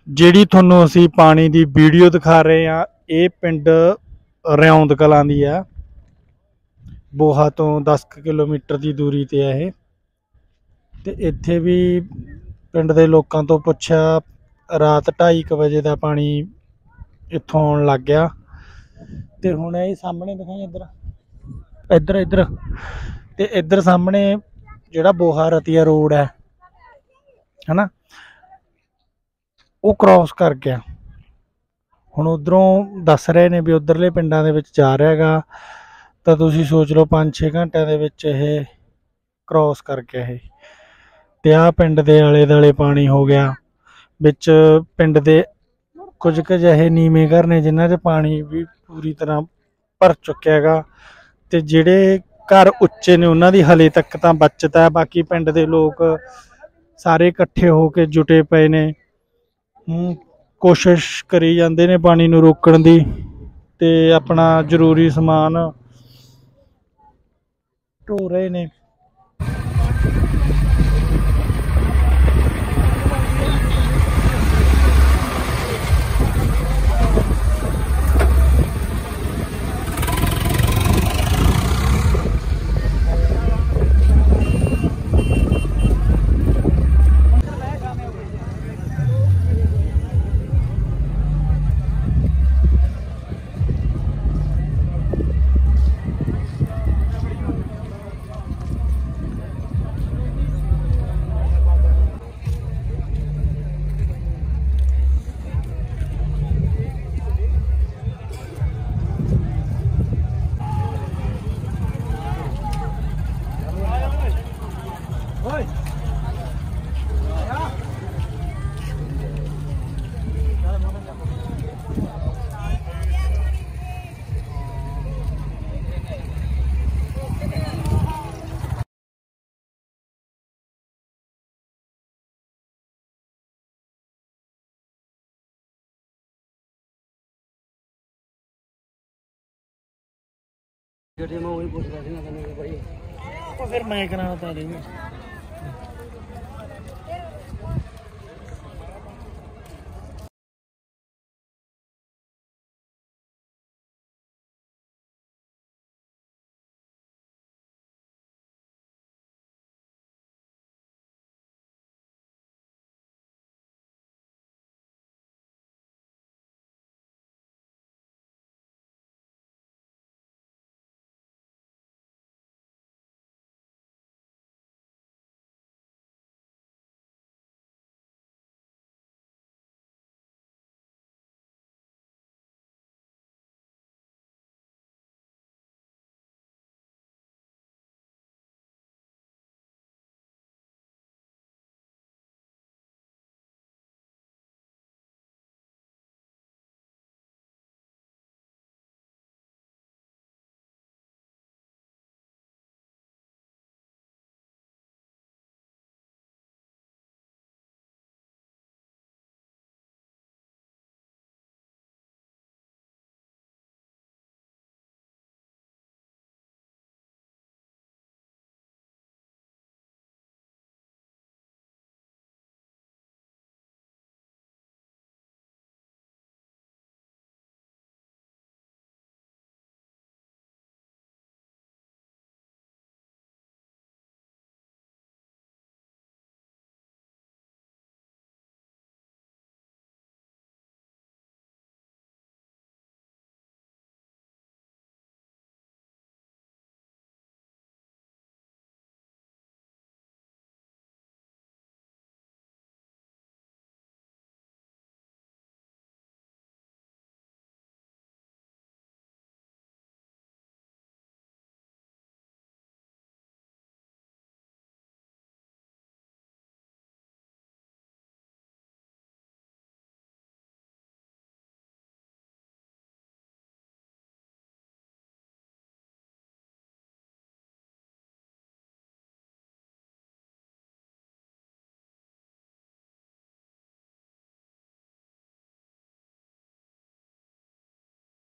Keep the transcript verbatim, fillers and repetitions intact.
ਜਿਹੜੀ ਤੁਹਾਨੂੰ ਅਸੀਂ ਪਾਣੀ ਦੀ ਵੀਡੀਓ ਦਿਖਾ ਰਹੇ ਹਾਂ ਇਹ ਪਿੰਡ ਰਿਆਉਂਦ ਕਲਾਂ ਦੀ ਆ। ਬੋਹਾ ਤੋਂ दस किलोमीटर की दूरी ते है ये। ते इत्थे भी पिंड दे लोकां तो पुछया रात ढाई क बजे का पानी इत्थों आउण लग गया। ते हुण ये सामने दिखाई इधर इधर इधर ते इधर सामने जिहड़ा बोहा रतिया रोड है है ना, वो क्रॉस कर गया। हुण उधरों दस रहे ने भी उधरले पिंडां दे विच जा रहा गा, तो तुसीं सोच लो पाँच छे घंटिਆਂ ਦੇ ਵਿੱਚ ਇਹ क्रॉस कर गया है। ते आ पिंड दे आले दुआले पानी हो गया। विच पिंड दे कुछ क ਜਿਹੇ नीवें घर ने जिन्हां 'च पानी भी पूरी तरह भर चुक्या गा, ते ਜਿਹੜੇ घर ਉੱਚੇ ने उन्हां दी हले तक तां बचत है। बाकी पिंड दे लोग सारे इकट्ठे होके जुटे पए ने, कोशिश करी जांदे ने पानी नूं रोकण दी ते अपना जरूरी समान ढो रहे ने। फिर मैं कराना था।